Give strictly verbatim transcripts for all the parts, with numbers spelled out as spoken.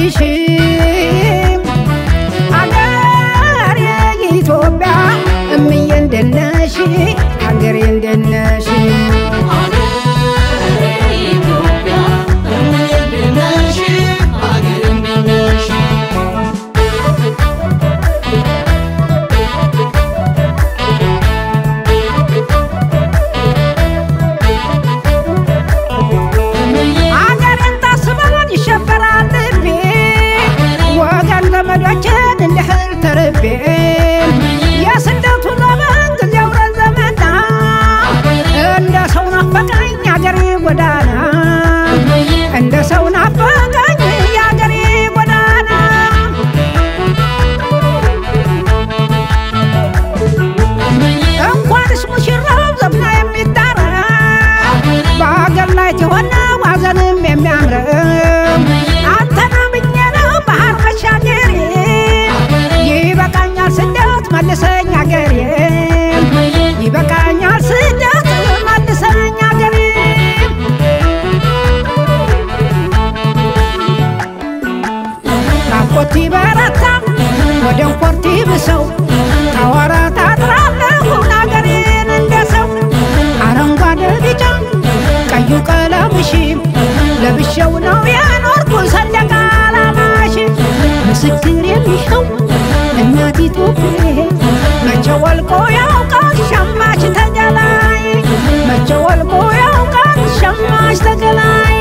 የማይሽም አገሬ ኢትዮጵያ እምዬ እንደነሽ አገሬ እንደነሽ يا سندوت زمان تزور الزمان عند سونا فكاين يا قريب ودانا عند سونا فكاين يا قريب ودانا انقوان اسمه شراب زبنا يمي الدارا باقر لا يتوانا وازنم يمي عمرم عطنا بنينا بحر مشاقري يبقى سدات مالسني عقري يبقى سدات مالسني عقري ناقوتي برتا ودن قرتي بسو توارات أطرافه ناقرين اندسو عرنقاد بيجا كيو قلمشي لبشو نويا نوركو صدق على ماشي مسكر يميحو እናቲ ቶፍሬ መቸወልቆ ያውቃል ሸማች ተገላይ መቸወልቆ ያውቃል ሸማች ተገላይ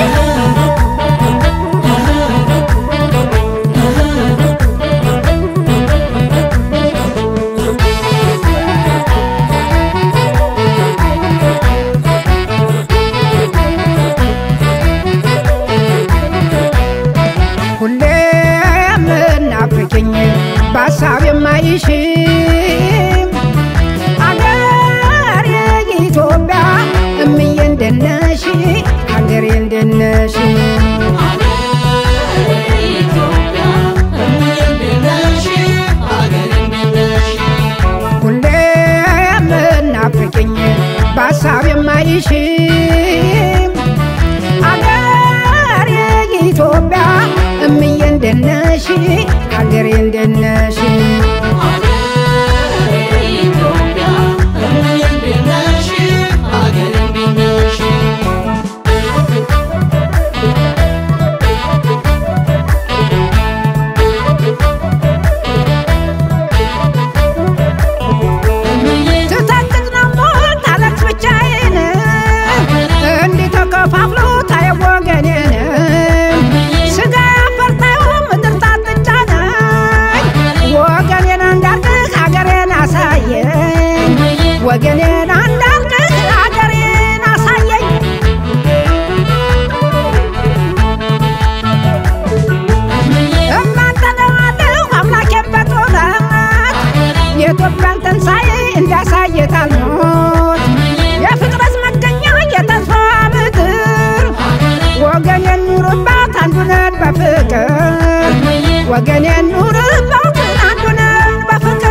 ሁሌ የምናፍቅኝ በሀሳብ የማይሽም አገሬ ኢትዮጵያ እምዬ እንደነሽ አገሬ እንደነሽ ሁሌ የምናፍቅኝ በሀሳብ የማይሽም አገሬ ኢትዮጵያ እምዬ እንደነሽ አገሬ እንደነሽ ወገኔን አንዳልከህ አገሬን አሳየኝ እማጠነዋለሁ አምላኬን በጦራት የኢትዮጵያን ትንሣኤ እንዳሳየ ታልሞት የፍቅረት መገኛ የተስፋ ምድር ወገኔን ኑርባት አንዱነን በፍቅር ወገኔን ኑርባት አንዱነን በፍቅር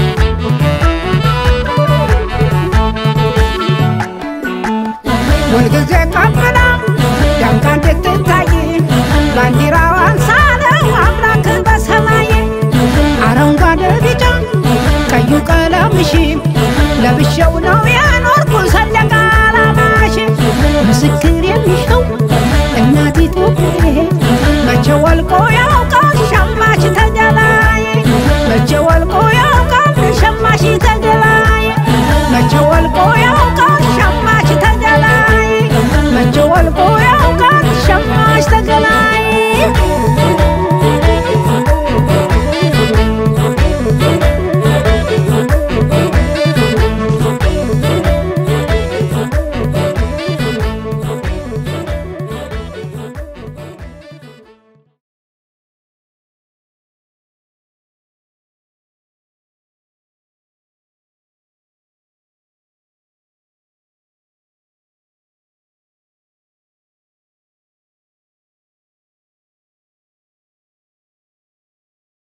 والجزء قبلا دم كانت تتاي بانديرا وانسانا واملاك بسماي አረንጓዴ ቢጫ ቀዩ ቀለምሽ ለብሼው ነው